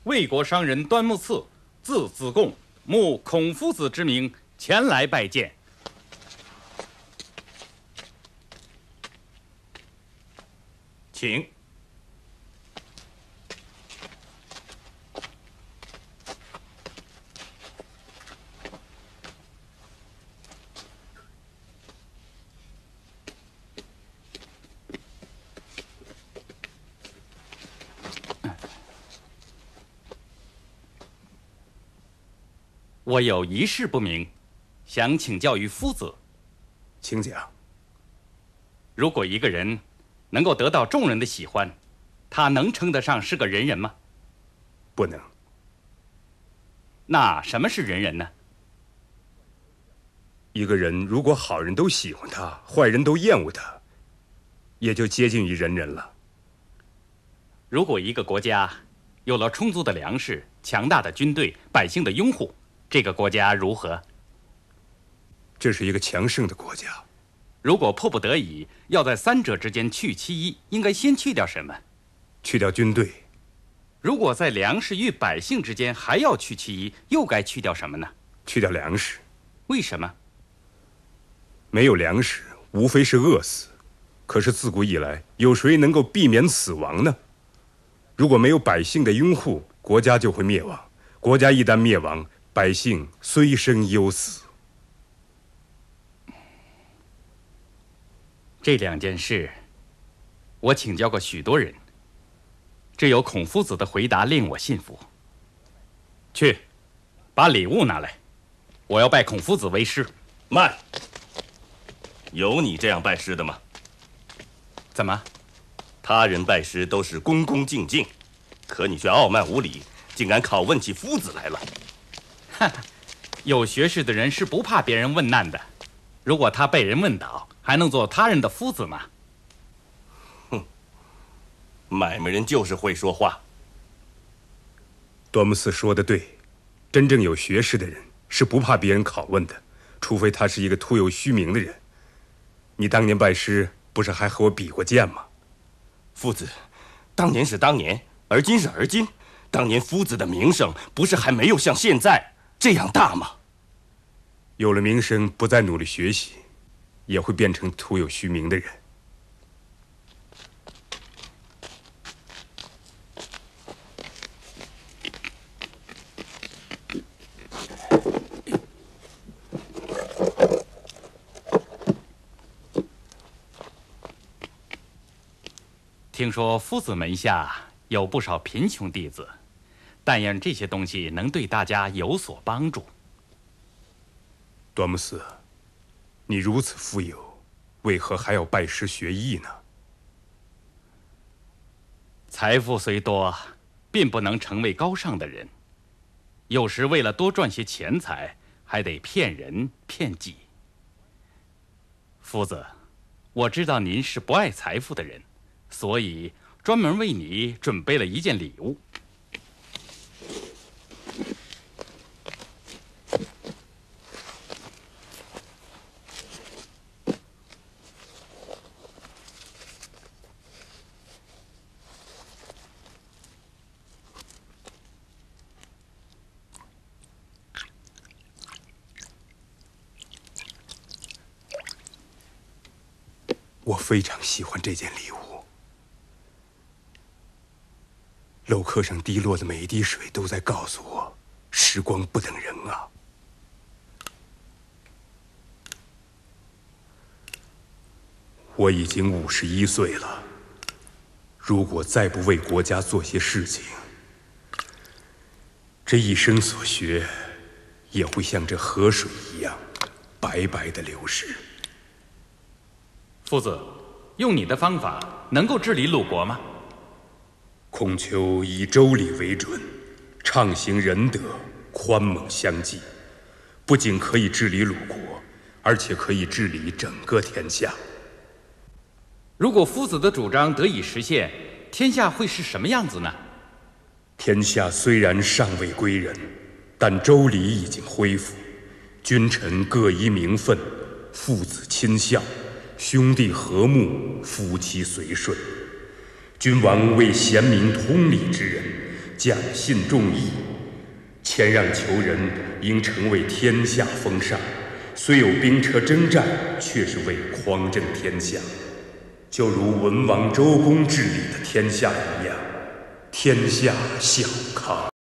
魏国商人端木赐，字子贡，慕孔夫子之名，前来拜见。 请。 我有一事不明，想请教于夫子。 请讲。 如果一个人能够得到众人的喜欢，他能称得上是个仁人吗？ 不能。 那什么是仁人呢？ 一个人如果好人都喜欢他，坏人都厌恶他，也就接近于仁人了。 如果一个国家有了充足的粮食、强大的军队、百姓的拥护，这个国家如何？ 这是一个强盛的国家。 如果迫不得已要在三者之间去其一，应该先去掉什么？ 去掉军队。 如果在粮食与百姓之间还要去其一，又该去掉什么呢？ 去掉粮食。 为什么？ 没有粮食，无非是饿死。可是自古以来，有谁能够避免死亡呢？如果没有百姓的拥护，国家就会灭亡。国家一旦灭亡，百姓虽生忧死。 这两件事，我请教过许多人，只有孔夫子的回答令我信服。去，把礼物拿来，我要拜孔夫子为师。 慢！有你这样拜师的吗？ 怎么？ 他人拜师都是恭恭敬敬，可你却傲慢无礼，竟敢拷问起夫子来了。 哈，有学识的人是不怕别人问难的。如果他被人问倒，还能做他人的夫子吗？ 哼，买卖人就是会说话。 端木赐说的对，真正有学识的人是不怕别人拷问的，除非他是一个徒有虚名的人。你当年拜师，不是还和我比过剑吗？ 夫子，当年是当年，而今是而今。当年夫子的名声，不是还没有像现在这样大吗？ 有了名声，不再努力学习，也会变成徒有虚名的人。 听说夫子门下有不少贫穷弟子，但愿这些东西能对大家有所帮助。 端木赐，你如此富有，为何还要拜师学艺呢？ 财富虽多，并不能成为高尚的人。有时为了多赚些钱财，还得骗人骗己。夫子，我知道您是不爱财富的人，所以专门为你准备了一件礼物。 我非常喜欢这件礼物。镂刻上滴落的每一滴水都在告诉我，时光不等人啊。我已经51岁了，如果再不为国家做些事情，这一生所学也会像这河水一样白白的流逝。 夫子，用你的方法能够治理鲁国吗？ 孔丘以周礼为准，畅行仁德，宽猛相济，不仅可以治理鲁国，而且可以治理整个天下。 如果夫子的主张得以实现，天下会是什么样子呢？ 天下虽然尚未归人，但周礼已经恢复，君臣各依名分，父子亲孝，兄弟和睦，夫妻随顺。君王为贤明通理之人， 讲信重义，谦让求人应成为天下风尚。虽有兵车征战，却是为匡正天下，就如文王周公治理的天下一样，天下小康。